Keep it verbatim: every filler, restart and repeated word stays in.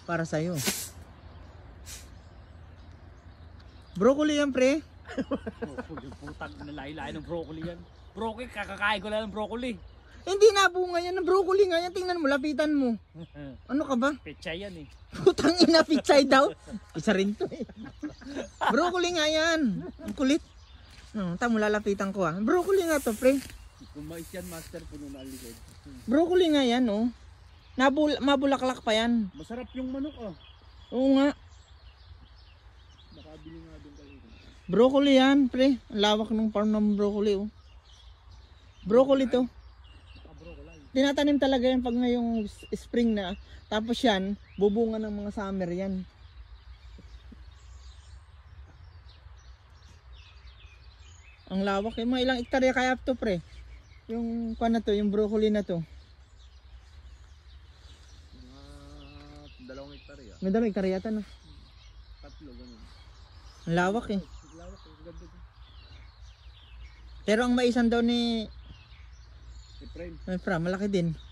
para sa'yo. Broccoli yan, pre. Broccoli, putang nalay-lay ng broccoli yan. Broccoli, kakakain ko lang ng broccoli. Hindi nabunga yan ng broccoli nga yan. Tingnan mo, lapitan mo. Ano ka ba? Pechay yan eh. Putang ina, pichay daw. Isa rin to eh. Broccoli nga yan. Ang kulit. No, tamo lalapitan ko ah. Broccoli nga to, pre. Kung mais yan, master, puno na alikod. Broccoli nga yan, oh. Nabul mabulaklak pa yan. Masarap yung manok ah. Oo nga. Nakabili nga doon kayo. Broccoli yan, pre. Ang lawak ng farm ng broccoli, oh. Broccoli to. Tinatanim talaga yan pag ngayong spring na. Tapos yan, bubunga ng mga summer yan. Ang lawak eh. Mga ilang hektarya kaya to, pre. Yung pan na to, yung broccoli na to. Mga dalawang hektarya. May dalawang hektarya yata, no? Tatlo, ganun. Ang lawak eh. Lawak, ganda to. Pero ang maisan daw ni Efrain. Efra, malaki din.